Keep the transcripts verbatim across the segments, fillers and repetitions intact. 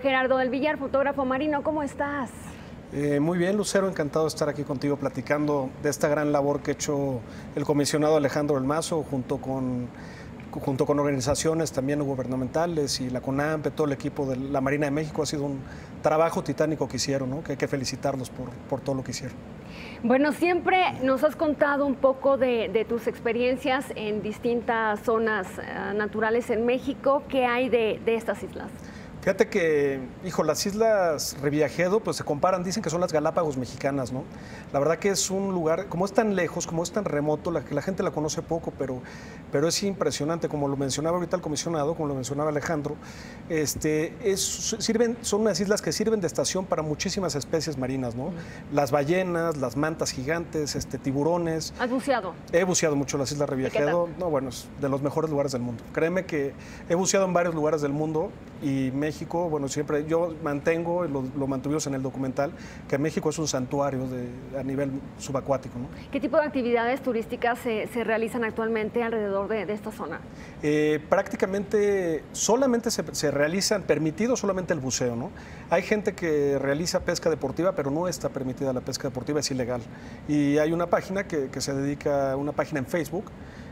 Gerardo del Villar, fotógrafo marino, ¿cómo estás? Eh, muy bien, Lucero, encantado de estar aquí contigo platicando de esta gran labor que ha hecho el comisionado Alejandro del Mazo junto con, junto con organizaciones también gubernamentales y la CONAMPE, todo el equipo de la Marina de México. Ha sido un trabajo titánico que hicieron, ¿no? Que hay que felicitarlos por, por todo lo que hicieron. Bueno, siempre nos has contado un poco de, de tus experiencias en distintas zonas uh, naturales en México. ¿Qué hay de, de estas islas? Fíjate que, hijo, las Islas Revillagigedo pues se comparan, dicen que son las Galápagos mexicanas, ¿no? La verdad que es un lugar, como es tan lejos, como es tan remoto, la, que la gente la conoce poco, pero, pero es impresionante, como lo mencionaba ahorita el comisionado, como lo mencionaba Alejandro, este, es, sirven, son unas islas que sirven de estación para muchísimas especies marinas, ¿no? Mm. Las ballenas, las mantas gigantes, este, tiburones. ¿Has buceado? He buceado mucho las Islas Revillagigedo, no, bueno, es de los mejores lugares del mundo. Créeme que he buceado en varios lugares del mundo y me México, bueno, siempre yo mantengo, lo, lo mantuvimos en el documental, que México es un santuario de, a nivel subacuático, ¿no? ¿Qué tipo de actividades turísticas se, se realizan actualmente alrededor de, de esta zona? Eh, prácticamente solamente se, se realizan, permitido solamente el buceo, ¿no? Hay gente que realiza pesca deportiva, pero no está permitida la pesca deportiva, es ilegal. Y hay una página que, que se dedica, una página en Facebook,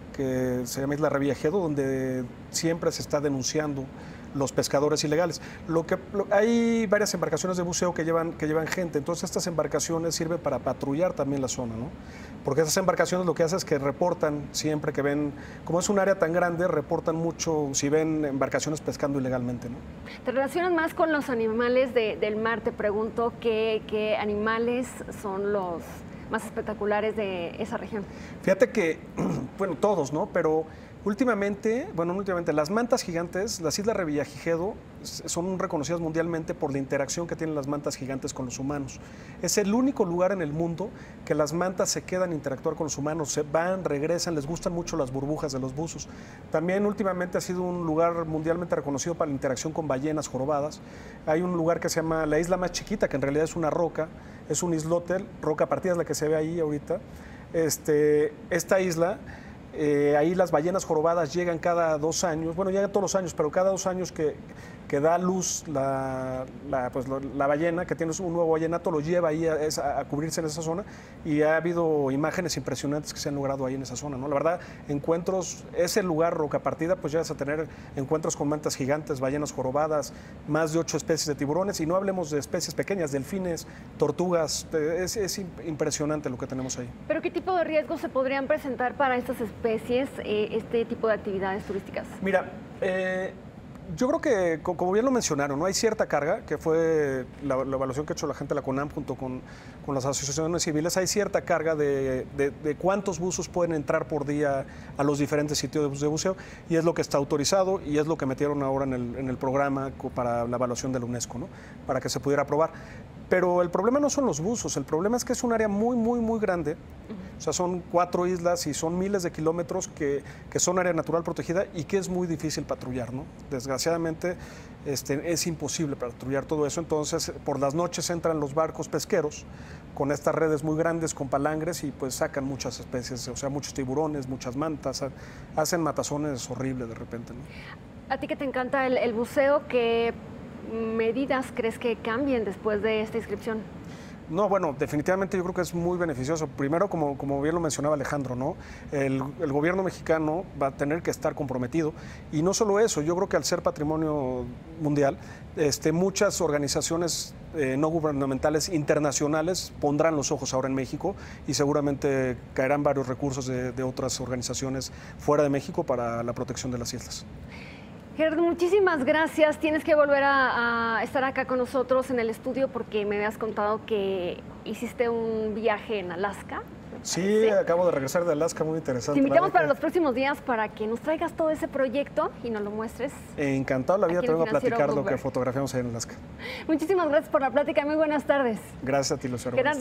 que se llama Isla Revillagigedo, donde siempre se está denunciando los pescadores ilegales. Lo que, lo, hay varias embarcaciones de buceo que llevan, que llevan gente, entonces estas embarcaciones sirven para patrullar también la zona, ¿no? Porque esas embarcaciones lo que hacen es que reportan siempre que ven, como es un área tan grande, reportan mucho si ven embarcaciones pescando ilegalmente, ¿no? Te relacionas más con los animales de, del mar, te pregunto qué, qué animales son los más espectaculares de esa región. Fíjate que, bueno, todos, ¿no? Pero últimamente, bueno, últimamente, las mantas gigantes, las Islas Revillagigedo, son reconocidas mundialmente por la interacción que tienen las mantas gigantes con los humanos. Es el único lugar en el mundo que las mantas se quedan a interactuar con los humanos, se van, regresan, les gustan mucho las burbujas de los buzos. También últimamente ha sido un lugar mundialmente reconocido para la interacción con ballenas jorobadas. Hay un lugar que se llama la isla más chiquita, que en realidad es una roca, es un islote, roca partida es la que se ve ahí ahorita. Este, esta isla... Eh, ahí las ballenas jorobadas llegan cada dos años, bueno, llegan todos los años, pero cada dos años que, que da luz la, la, pues, la, la ballena, que tiene un nuevo ballenato, lo lleva ahí a, a, a cubrirse en esa zona, y ha habido imágenes impresionantes que se han logrado ahí en esa zona, ¿no? La verdad, encuentros, ese lugar, Roca Partida, pues llegas a tener encuentros con mantas gigantes, ballenas jorobadas, más de ocho especies de tiburones, y no hablemos de especies pequeñas, delfines, tortugas, es, es impresionante lo que tenemos ahí. ¿Pero qué tipo de riesgos se podrían presentar para estas especies? especies, eh, este tipo de actividades turísticas? Mira, eh, yo creo que, como bien lo mencionaron, ¿no? Hay cierta carga, que fue la, la evaluación que ha hecho la gente de la CONAMPE junto con, con las asociaciones civiles, hay cierta carga de, de, de cuántos buzos pueden entrar por día a los diferentes sitios de buceo, y es lo que está autorizado y es lo que metieron ahora en el, en el programa para la evaluación de la UNESCO, ¿no? Para que se pudiera aprobar. Pero el problema no son los buzos, el problema es que es un área muy, muy, muy grande. O sea, son cuatro islas y son miles de kilómetros que, que son área natural protegida y que es muy difícil patrullar, ¿no? Desgraciadamente este, es imposible patrullar todo eso, entonces por las noches entran los barcos pesqueros con estas redes muy grandes, con palangres, y pues sacan muchas especies, o sea, muchos tiburones, muchas mantas, hacen matazones horribles de repente, ¿no? A ti que te encanta el, el buceo, ¿qué medidas crees que cambien después de esta inscripción? No, bueno, definitivamente yo creo que es muy beneficioso. Primero, como, como bien lo mencionaba Alejandro, ¿no? El, el gobierno mexicano va a tener que estar comprometido. Y no solo eso, yo creo que al ser patrimonio mundial, este, muchas organizaciones eh, no gubernamentales internacionales pondrán los ojos ahora en México y seguramente caerán varios recursos de, de otras organizaciones fuera de México para la protección de las islas. Gerardo, muchísimas gracias. Tienes que volver a, a estar acá con nosotros en el estudio porque me habías contado que hiciste un viaje en Alaska. Sí, acabo de regresar de Alaska, muy interesante. Te invitamos para los próximos días para que nos traigas todo ese proyecto y nos lo muestres. Encantado la vida, te vengo a platicar lo que fotografiamos ahí en Alaska. Muchísimas gracias por la plática, muy buenas tardes. Gracias a ti, Lucero.